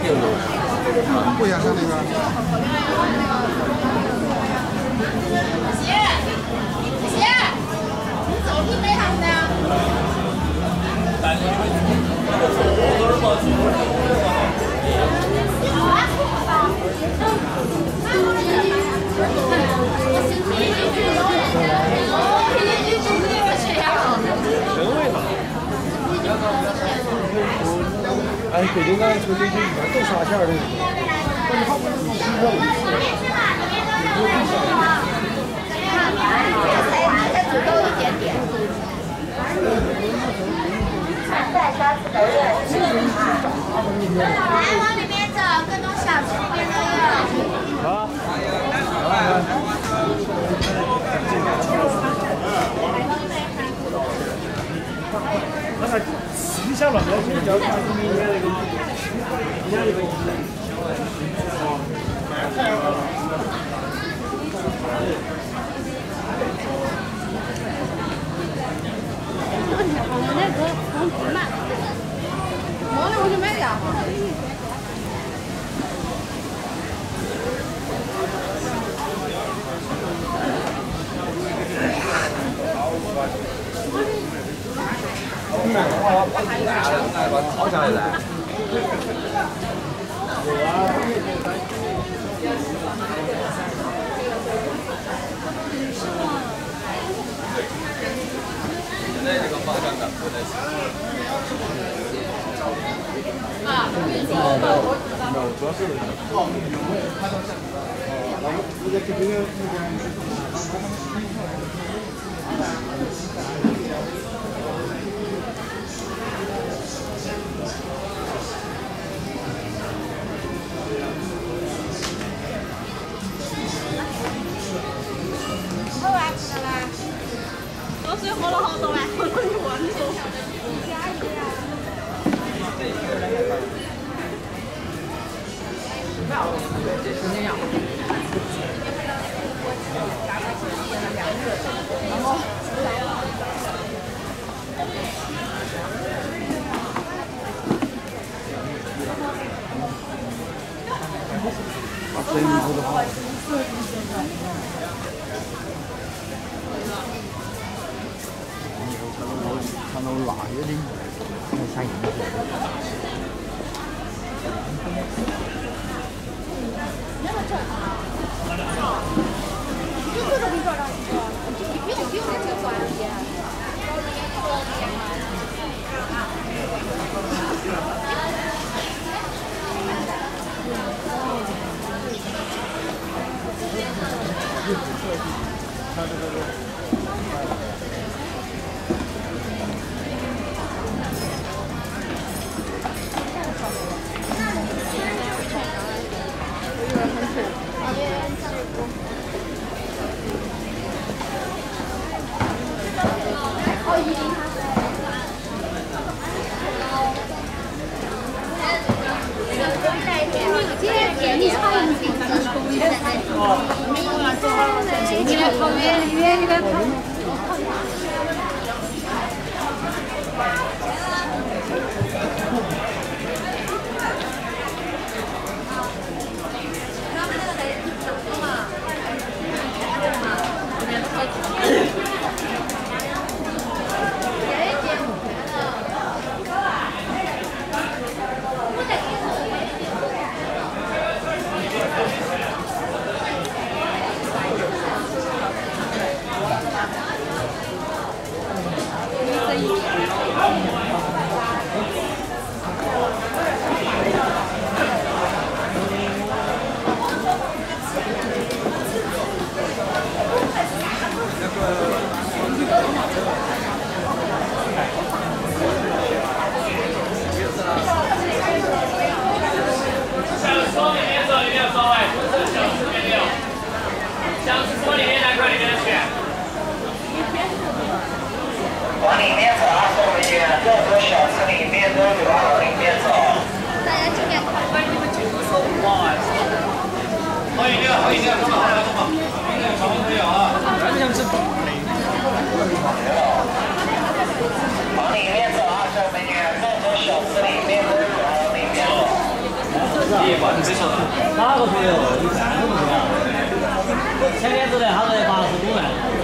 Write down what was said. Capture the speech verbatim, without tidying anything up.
不想上那边。 姐，姐，你走路没行的。 哎，北京刚才说这些里面更沙馅的，但是它不是你吃肉。 再煮多一点点。再下次的热。来，往里面走，各种小吃里面都有。 好。那个吃下了，我们叫他明年那个，明年那个。 我那个红皮嘛， 我那我就买了。 好下来来。现在这个方向感不太行。 啊， 没有，主要是哦，然后直接去这个那边。 喝完吃了啦？喝水喝了好多完，喝了一碗多。 把生意做得好。看到辣一点，太吓人了。 哪个朋友？你看都不对啊！前天子的他在八十五万。